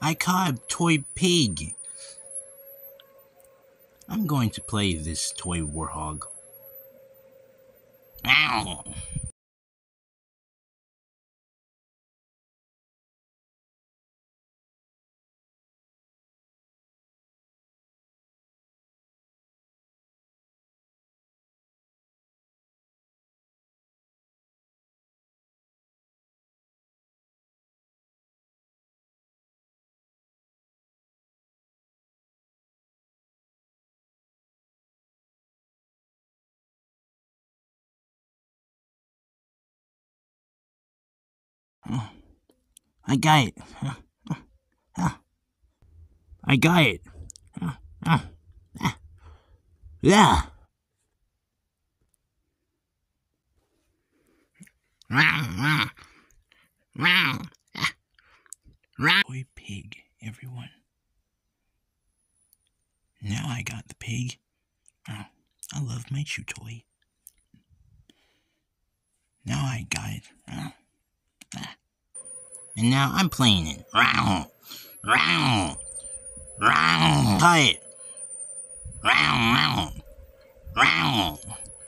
I caught a toy pig. I'm going to play this toy WartHog. Ow! I got it. I got it. Yeah. Toy pig, everyone. Now I got the pig. Oh, I love my chew toy. Now I got it. And now I'm playing it. Cut it.